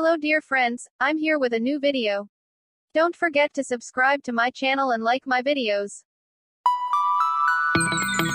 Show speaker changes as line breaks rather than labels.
Hello dear friends, I'm here with a new video. Don't forget to subscribe to my channel and like my videos.